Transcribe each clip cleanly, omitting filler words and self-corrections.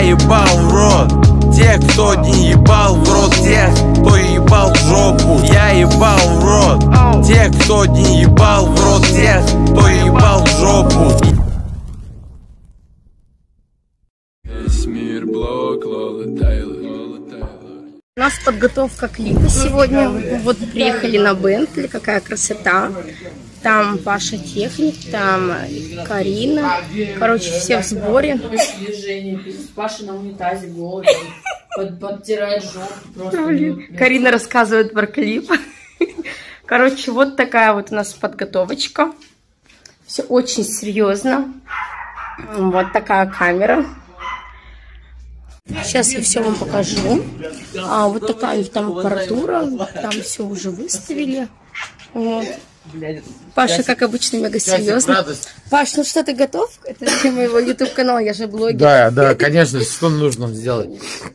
ебал в рот тех, кто не ебал в рот тех, кто ебал в жопу. Я ебал в рот тех, кто не ебал в рот тех, кто ебал в жопу. Весь мир блок, Лола Тайлор. У нас подготовка клипа сегодня. Вот приехали на Бентли, какая красота. Там Паша Техник, там Карина. Короче, все в сборе. Паша на унитазе голый, подтирает жопу. Карина рассказывает про клип. Короче, вот такая вот у нас подготовочка. Все очень серьезно. Вот такая камера. Сейчас я все вам покажу. Вот такая у них там аппаратура. Там все уже выставили. Вот. Паша, как обычно, мега серьезно. Паш, ну что, ты готов? Это для моего YouTube канала, я же блогер. Да, конечно, что нужно сделать?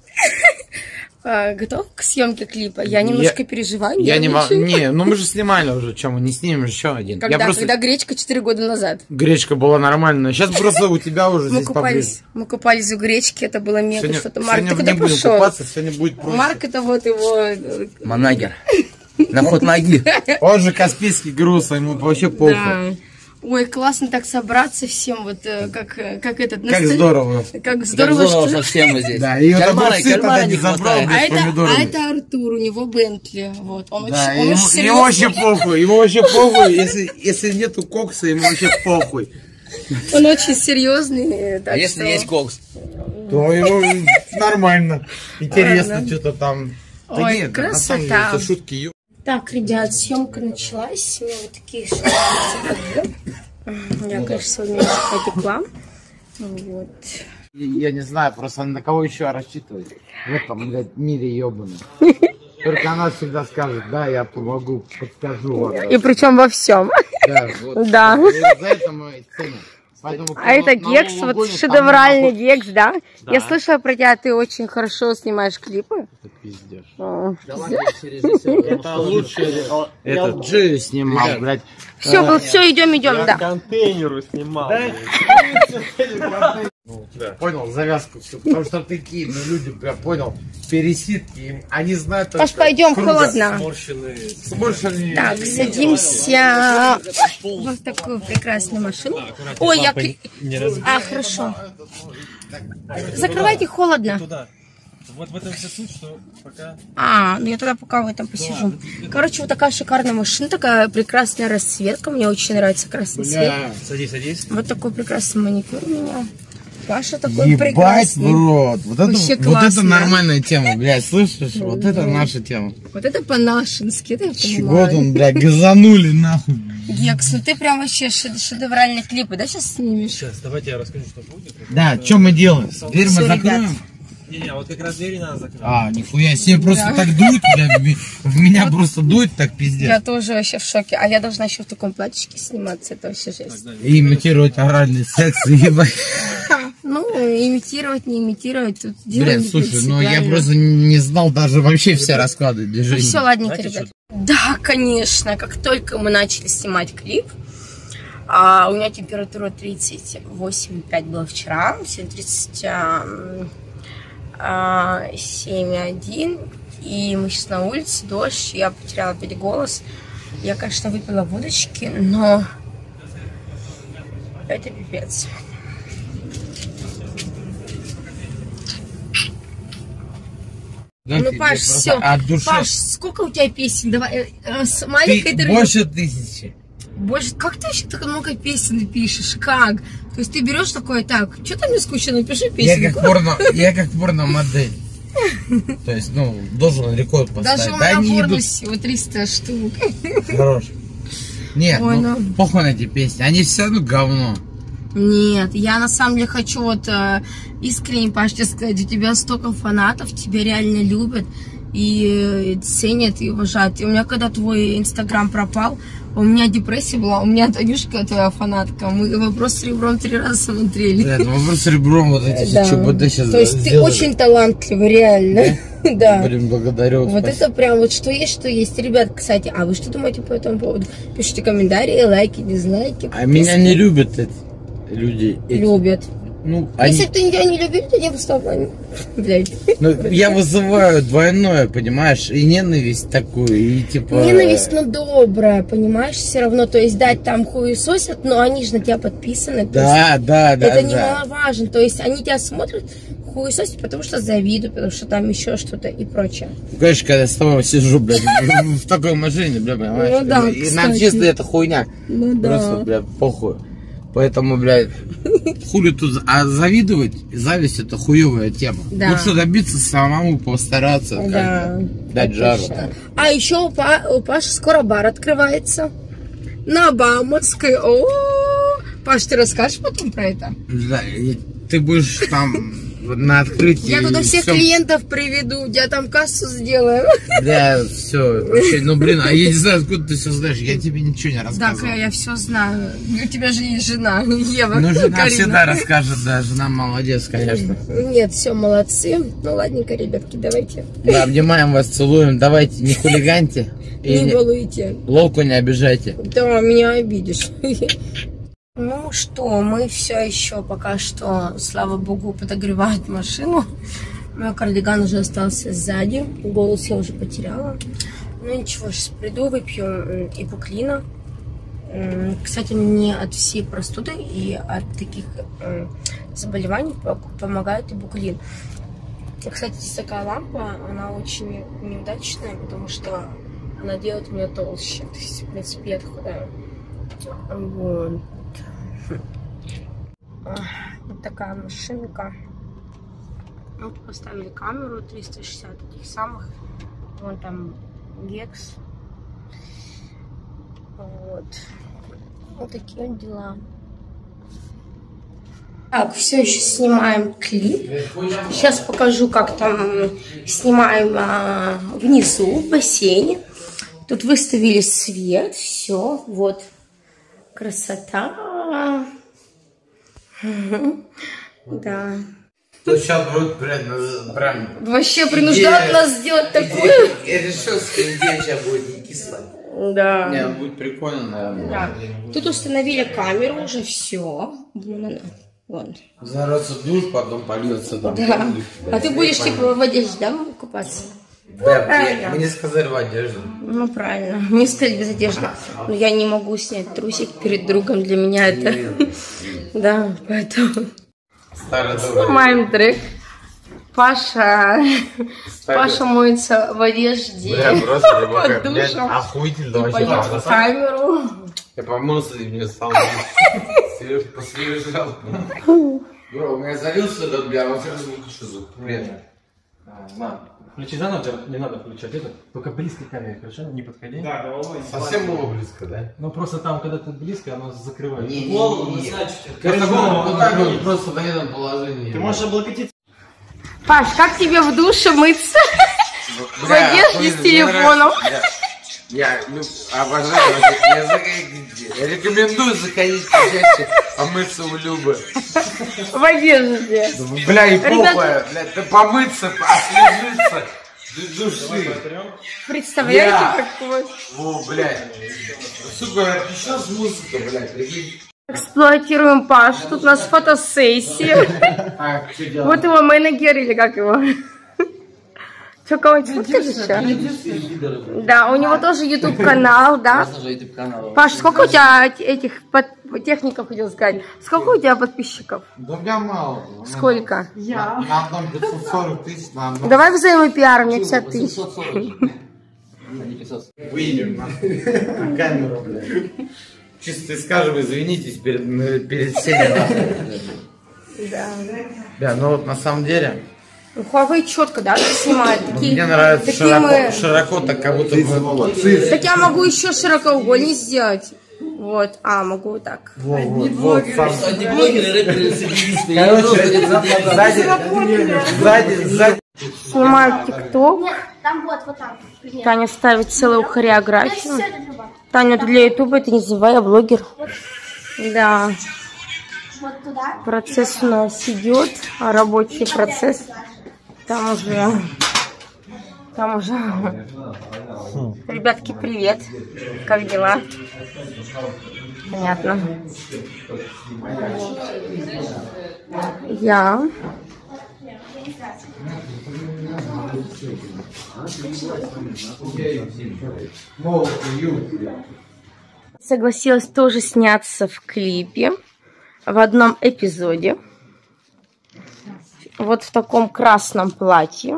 Готов к съемке клипа? Я немножко переживаю. Я не могу. Не, ну мы же снимали уже, чем мы не снимем еще один. Когда гречка 4 года назад. Гречка была нормальная. Сейчас просто у тебя уже здесь поближе. Мы купались в гречке, это было мега что-то. Марк, ты куда пошел? Купаться, сегодня будет проще. Марк, это вот его... Манагер. На ход ноги. Он же Каспийский груз, ему вообще похуй. Да. Ой, классно так собраться всем, вот как этот... Как здорово. Как здорово, что все мы здесь. Да, и кальмара не хватает. А это Артур, у него Бентли. Вот, он да, очень ему вообще похуй, если нету кокса, ему вообще похуй. Он очень серьезный. А если есть кокс? То ему нормально. Интересно, что-то там. Ой, красота. Это шутки. Так, ребят, съемка началась. У меня вот такие шутки. Я, конечно, сегодня немножко отекла. Вот. Я не знаю, просто на кого еще рассчитывать в этом, блядь, мире ебаном. Только она всегда скажет, да, я помогу, подскажу. И причем во всем. Да, вот. Да. За это мы ценим. Поэтому, а это Гекс, вот шедевральный Гекс, да? Я слышала про тебя, ты очень хорошо снимаешь клипы. Это пиздец. Это лучше. Это Джей снимал, блядь. Все, идем, да. Контейнеру снимал. Понял завязку все, потому что такие люди, прям понял, пересидки, они знают. Паш, пойдем, холодно. Сморщенные. Так, садимся в такую прекрасную машину. Ой, хорошо. Закрывайте, холодно. Вот в этом вся суть, что пока... Ну я тогда пока в этом посижу. Короче, вот такая шикарная машина, такая прекрасная расцветка. Мне очень нравится красный цвет. Садись. Вот такой прекрасный маникюр у меня. Паша такой ебать прекрасный. В рот. Вот это нормальная тема, блядь, слышишь? Ну, вот это наша тема. Вот это по-нашенски, это я Чего понимаю. там, блядь, газанули нахуй. Гекс, ну ты прям вообще шедевральные клипы, да, сейчас снимешь? Сейчас, давайте я расскажу, что будет. Да, что мы делаем? Дверь мы закроем? Ребят. Не, вот как раз двери надо закрыть. Нихуя себе, просто так дует, блядь, в меня просто дует так пиздец. Я тоже вообще в шоке. А я должна еще в таком платьичке сниматься, это вообще жесть. И имитировать оральный секс, ебать. Ну, имитировать, не имитировать, тут дело не Блин, слушай, принципиально. я просто не знал даже вообще все расклады движений. Все, ладненько, ребят. Да, конечно, как только мы начали снимать клип, у меня температура 38,5 была вчера, сегодня 37,1, и мы сейчас на улице, дождь, я потеряла опять голос. Я, конечно, выпила водочки, но это пипец. Да, Ну, Паш, все. Паш, сколько у тебя песен? Давай, с маленькой дырой. Больше 1000. Больше. Как ты вообще так много песен пишешь? Как? То есть ты берешь такое, так, что-то мне скучно, напиши песню. Я как порно-модель. То есть, должен рекорд поставить. Даже у меня порно всего 300 штук. Хорош. Нет, похуй на эти песни. Они все равно говно. Нет, я на самом деле хочу вот искренне, Паш, тебе сказать, у тебя столько фанатов, тебя реально любят и ценят и уважают. И у меня когда твой инстаграм пропал, у меня депрессия была, у меня Танюшка твоя фанатка, мы «Вопрос с ребром» 3 раза смотрели. Да, «Вопрос с ребром» вот эти ЧБД сейчас. То есть ты очень талантливый, реально. Да. Блин, благодарю. Вот это прям вот что есть, что есть. Ребят, кстати, а вы что думаете по этому поводу? Пишите комментарии, лайки, дизлайки. А меня не любят эти люди. Любят. Ну, Если бы ты меня не любил, то не бы с тобой. Блядь. Ну, я вызываю двойное, понимаешь, и ненависть такую, и типа... Ненависть, но добрая, понимаешь, все равно. То есть, дать там хуесосят, но они же на тебя подписаны. Да. Это немаловажно. То есть, они тебя смотрят, хуесосят, потому что завидуют, потому что там еще что-то и прочее. Ну, конечно, когда я с тобой сижу, блядь, в такой машине, блядь, понимаешь? Ну да, И нам чисто это хуйня. Ну да. Просто, блядь, похуй. Поэтому, блядь, хули тут... А завидовать, зависть — это хуевая тема. Да. Лучше добиться самому, постараться, Да, дать жару. точно. А еще у Паши скоро бар открывается. На Бауманской. О, Паш, ты расскажешь потом про это? Да, и ты будешь там на открытии. Я туда всех всё- клиентов приведу, я там кассу сделаю. Да, все. Вообще, ну, блин, а я не знаю, откуда ты все знаешь. Я тебе ничего не Так, рассказывал. я все знаю. У тебя же есть жена, Ева. Ну, жена Карина. всегда расскажет, да, жена молодец, конечно. Нет, все, молодцы. Ну, ладненько, ребятки, давайте. Да, обнимаем вас, целуем. Давайте, не хулиганьте. И Не балуйте. Ловку не обижайте. Да, меня обидишь. Ну что, мы все еще пока что, слава богу, подогревают машину. Мой кардиган уже остался сзади. Голос я уже потеряла. Ну ничего, сейчас приду, выпью ибуклина. Кстати, мне от всей простуды и от таких заболеваний помогает ибуклин. Кстати, такая лампа, она очень неудачная, потому что она делает меня толще. То есть, в принципе, я худая. Вот. Вот такая машинка. Вот поставили камеру 360 этих самых. Вон там гекс. Вот. Вот такие вот дела. Так, все еще снимаем клип. Сейчас покажу, как там снимаем внизу, в бассейне. Тут выставили свет, все, вот. Красота. Да. То сейчас будет прям... Вообще принуждают нас сделать такое. Я решил, что идея сейчас будет не кислая. Да. Не, будет прикольно, наверное. Да. Тут установили камеру уже, все. Вон. Зараться душ, потом польется там. Да. А ты будешь типа в одежде, да, купаться? Да, мне сказали в одежду. Ну правильно. Мне сказали без одежды. Но я не могу снять трусик перед другом. Для меня это... Да, поэтому... Снимаем трек. Паша моется в одежде. Бля, просто под душем. охуительно И вообще. поет в камеру. Я помылся и мне стало посвежал. Бро, у меня залился этот, бля, вот сейчас звук шизу. Привет. На, включи заново, не надо включать это, только близко к камере, хорошо? Не подходи. Да, головой. Совсем было близко, да? Ну просто там, когда ты близко, оно закрывает. Голову, значит. Просто голову вот так вот, просто в военном положении. Ты можешь облокотиться. Паш, как тебе в душе мыться? В одежде с телефоном. Я обожаю, я рекомендую заходить чаще помыться у Любы. В одежде. Бля, и Ребята- похуй, бля, ты помыться, освежиться, души. Представляете, Я. какой? О, блядь. Сука, сейчас музыка, блядь, прикинь. Эксплуатируем Паш. Тут у нас фотосессия. Так, что делать? Вот его менеджер или как его? Что, кого-нибудь сфоткаешь еще? Да, у него тоже YouTube канал, да? Паш, сколько у тебя этих техников, хотел сказать? Сколько у тебя подписчиков? Да у меня мало. Сколько? На одном 540 тысяч, на одном... Давай взаимопиар, мне 50 тысяч. Выйдем на камеру, блядь. Чисто скажем, извинитесь перед всеми. Да. Да, ну вот на самом деле... Ну, Huawei четко, да, снимает. Мне нравится такие мы- широко, так как будто бы... Так я могу еще широкоугольник сделать. Вот. А, могу вот так. Вот, сам... Одни блогеры, рэперы, садисты. Сзади... Снимаю ТикТок. Там вот там. примерно. Таня ставит целую хореографию. Всё это Люба. Таня, ты для Ютуба это не забывай, я блогер. Да. Вот туда. Процесс у нас идет, рабочий процесс. Там уже... Ребятки, привет. Как дела? Понятно. Я согласилась тоже сняться в клипе в одном эпизоде. Вот в таком красном платье.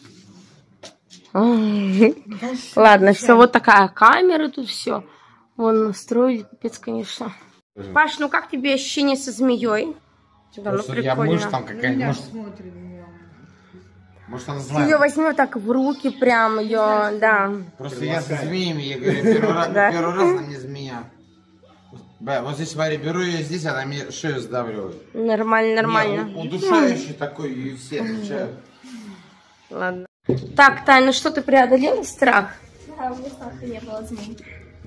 Ладно, все, вот такая камера, тут все. Вон настроили, капец, конечно. Паш, ну как тебе ощущение со змеей? Да, ну Я, прикольно. может, там какая-нибудь... Может, она Ты знает. ее возьми вот так в руки, прям ее, да. Просто я со змеями, я говорю, первый раз на мне змея. Бля, вот здесь, смотри, беру ее здесь, она мне шею сдавливает. Нормально, нормально. Не, удушающий такой, и все отвечают. Ладно. Так, Таня, ну что, ты преодолела страх? Да, у меня страха не было змей.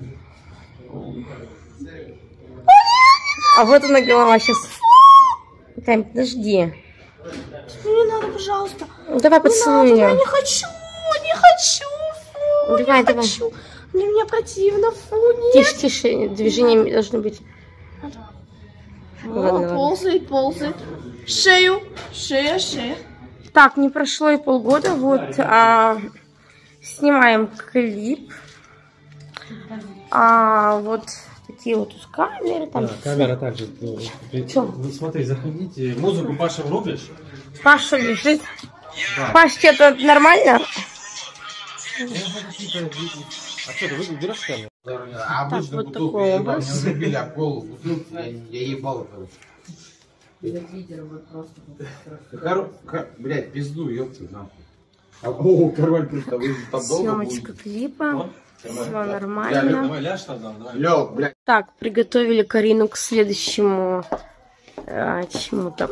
А вот она голова сейчас. Тань, подожди. Не надо, пожалуйста. Ну, давай поцелуй Я ее. не хочу, не хочу. Фу, Давай, не давай. хочу. Мне противно, фу, нет. Тише, тише, движения должны быть. Ладно, ладно. Ползает. Шею, шея. Так, не прошло и полгода, вот снимаем клип. Вот такие вот тут камеры. Там Да, камера также. Чё? Вы смотри, заходите. Музыку Паша врубишь. Паша лежит. Паш, это нормально? А что, ты уберешь камеру? А обычно вот бутылку такой я ебал, образ. мне забили об голову бутылку, я ебал, короче. Блядь, пизду, ёпта, нахуй. О, король просто выжил там долго. Съемочка клипа. Все Я нормально. Давай ляжь тогда, давай. Лёг, блядь. Так, приготовили Карину к следующему чему-то.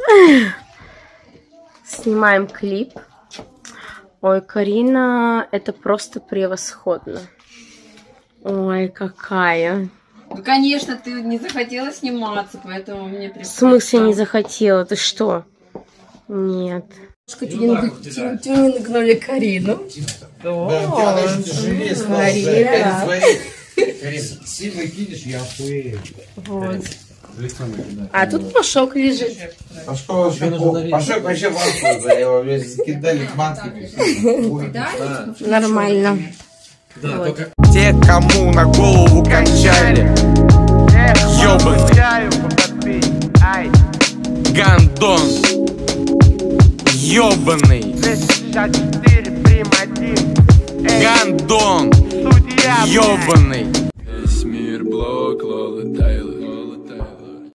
Снимаем клип. Ой, Карина, это просто превосходно. Ой, какая. Ну, конечно, ты не захотела сниматься, поэтому мне В пришлось. смысле не захотела? Ты что? Нет. Тюнингнули Карину. Да, она еще тяжелее стала. Карин, сильно кинешь, я охуею. Вот. А тут Пашок лежит. Пашок вообще в ахуе, бля, его блядь, закидали манскими. Нормально. Да, Вот. только... Те, кому на голову кончали, ёбаный гандон, ёбаный гандон, ёбаный. Весь мир блок, Лола Тайлер.